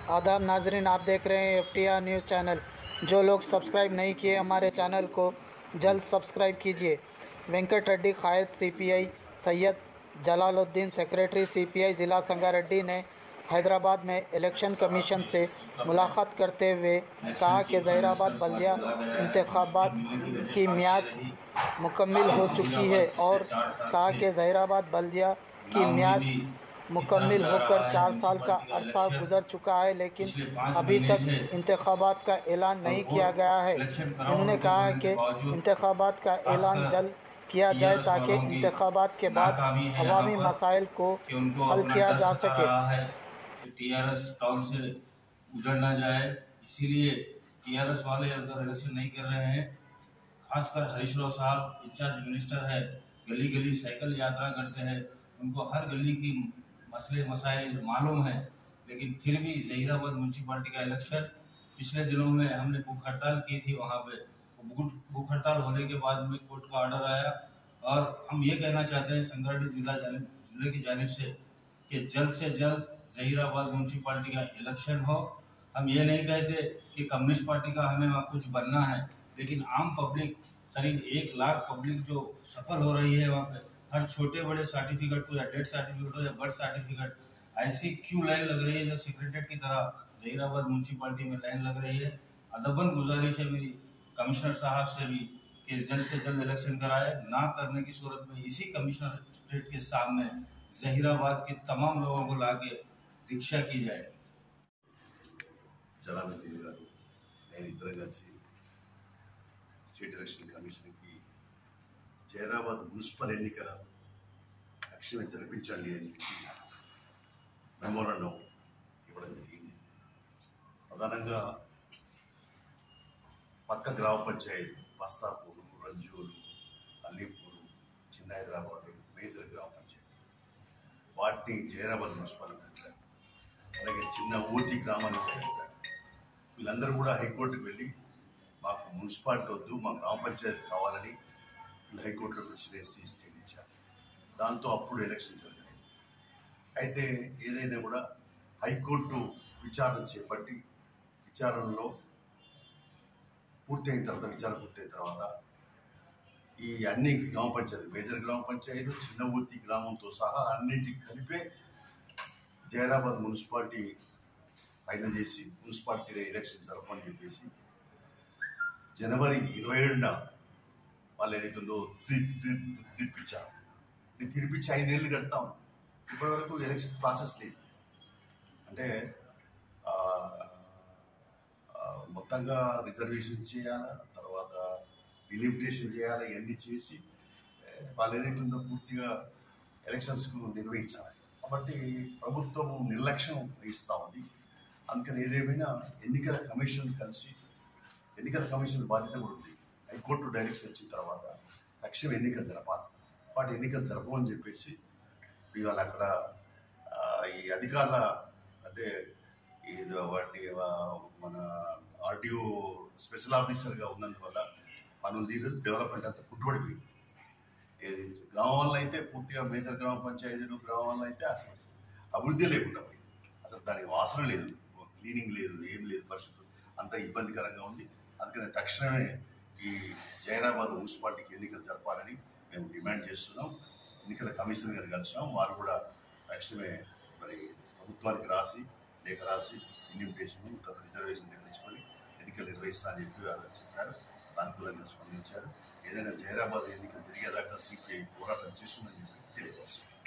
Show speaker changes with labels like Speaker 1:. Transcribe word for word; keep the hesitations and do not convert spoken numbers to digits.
Speaker 1: आदाब नाजरीन, आप देख रहे हैं F T R news channel. जो लोग सब्सक्राइब नहीं किए हमारे चैनल को जल्द सब्सक्राइब कीजिए। वेंकट रेड्डी कायद C P I, Syed Jalaluddin secretary C P I ज़िला संगारेड्डी ने हैदराबाद में इलेक्शन कमीशन से मुलाकात करते हुए कहा कि जहीराबाद बल्दिया इंतखाबात की मियाद मुकम्मिल हो चुकी है और कहा कि जहीराबाद बल्दिया की मियाद मुकम्मिल होकर चार साल का अरसा गुजर चुका है, लेकिन अभी तक इंतखाबात का ऐलान नहीं किया गया है। उन्होंने कहा है कि इंतखाबात का ऐलान जल्द किया जाए ताकि इंतखाबात के बाद अवामी मसाइल को हल किया जा सके।
Speaker 2: टी आर एस टाउन से उजड़ ना जाए, इसीलिए टी आर एस वाले अगर इलेक्शन नहीं कर रहे हैं, खासकर हरीश राव साहब इंचार्ज मिनिस्टर है, गली गली साइकिल यात्रा करते हैं, उनको हर गली की मसले मसाइल मालूम है, लेकिन फिर भी जहीराबाद म्यूनसिपालिटी का इलेक्शन पिछले दिनों में हमने भूख हड़ताल की थी। वहाँ पे भूख हड़ताल होने के बाद में कोर्ट का ऑर्डर आया और हम ये कहना चाहते हैं संगारेड्डी जिला जिले की जानिब से कि जल्द से जल्द जहीराबाद म्यूनसिपालिटी का इलेक्शन हो। हम ये नहीं कहते कि कम्युनिस्ट पार्टी का हमें वहाँ कुछ बनना है, लेकिन आम पब्लिक करीब एक लाख पब्लिक जो सफल हो रही है वहाँ पे, हर छोटे बड़े सर्टिफिकेट को या डेथ सर्टिफिकेट हो या बर्थ सर्टिफिकेट, ऐसी क्यों लाइन लग रही है जो सेक्रेटरीट की तरह जहीराबाद म्यूनसिपालिटी में लाइन लग रही है। अदबन गुजारिश है मेरी कमिश्नर साहब से भी कि जल्द से जल्द इलेक्शन कराए। ना करने की सूरत में इसी कमिश्नरेट के सामने जहीराबाद के तमाम लोगों को लाके रिक्शा की जाए।
Speaker 3: जलालुद्दीन गारू నేను ఇద్దరం కలిసి స్టేట్ ఎలక్షన్ కమిషన్కి జహీరాబాద్ మున్సిపల్ ఎన్నికల తక్షణమే జరిపించండి అని చెప్పి మెమోరాండం ఇవ్వడం జరిగింది. ప్రధానంగా పక్క గ్రామ పంచాయతీ బస్తాపూరు, రంజూరు, అల్లీపూరు, చిన్న హైదరాబాద్ మేజర్ గ్రామ పంచాయతీ వాటిని జహీరాబాద్ మున్సిపల్ కట్టారు. అలాగే చిన్న ఊతి గ్రామాన్ని కట్టారు. వీళ్ళందరూ కూడా హైకోర్టుకు వెళ్ళి మాకు మున్సిపాలిటీ వద్దు, మా గ్రామ పంచాయతీ కావాలని వీళ్ళు హైకోర్టులో పిటిషన్ వేసి స్టే ఇచ్చారు. దాంతో అప్పుడు ఎలక్షన్ జరిగింది. అయితే ఏదైనా కూడా హైకోర్టు విచారణ చేపట్టి విచారణలో పూర్తయిన తర్వాత విచారణ పూర్తయిన తర్వాత ఈ అన్ని గ్రామ పంచాయతీ మేజర్ గ్రామ పంచాయతీ చిన్న ఊతి గ్రామంతో సహా అన్నింటికి కలిపే జహీరాబాద్ మున్సిపాలిటీ ఫైనల్ చేసి మున్సిపాలిటీ ఎలక్షన్ జరపని చెప్పేసి జనవరి ఇరవై ఏడున వాళ్ళు ఏదైతుందో తీర్పిచ్చారు. తీర్పిచ్చి ఐదేళ్ళు కడతాం, ఇప్పటి వరకు ఎలక్షన్ ప్రాసెస్ లేదు. అంటే మొత్తంగా రిజర్వేషన్ చేయాలా, తర్వాత డిలిమిటేషన్ చేయాలా, ఇవన్నీ చేసి వాళ్ళు ఏదైతుందో పూర్తిగా ఎలక్షన్స్కు నిర్వహించాలి. కాబట్టి ప్రభుత్వం నిర్లక్ష్యం వహిస్తూ ఉంది. అందుకని ఏదేమైనా ఎన్నికల కమిషన్ కలిసి ఎన్నికల కమిషన్ బాధ్యత కూడా ఉంది. హైకోర్టు డైరెక్షన్ వచ్చిన తర్వాత తక్షణం ఎన్నికలు జరపాలి. వాటి ఎన్నికలు జరపమని చెప్పేసి ఇవాళ అక్కడ ఈ అధికారుల అంటే వాటి మన ఆర్డీఓ స్పెషల్ ఆఫీసర్గా ఉన్నందువల్ల పనులు తీరు డెవలప్మెంట్ అంతా కుట్టుబడిపోయింది. ఏది గ్రామంలో అయితే పూర్తిగా మేజర్ గ్రామ పంచాయతీలు గ్రామంలో అయితే అసలు అభివృద్ధి లేకుండా పోయింది. అసలు దానికి వాసన లేదు, క్లీనింగ్ లేదు, ఏం లేదు, పరిస్థితులు అంత ఇబ్బందికరంగా ఉంది. అందుకని తక్షణమే ఈ జహీరాబాద్ మున్సిపాలిటీకి ఎన్నికలు జరపాలని మేము డిమాండ్ చేస్తున్నాం. ఎన్నికల కమిషనర్ గారు కలిసాం, వారు కూడా తక్షణమే మరి ప్రభుత్వానికి రాసి లేఖ రాసి ఇన్విటేషన్ తర్వాత రిజర్వేషన్ తెప్పించుకొని ఎన్నికలు నిర్వహిస్తా అని చెప్పి వాళ్ళు చెప్పారు. సానుకూలంగా స్పందించారు. ఏదైనా జహీరాబాద్ ఎన్నికలు జరిగేదాకా సిపిఐ పోరాటం చేస్తుందని చెప్పి తెలియజేస్తుంది.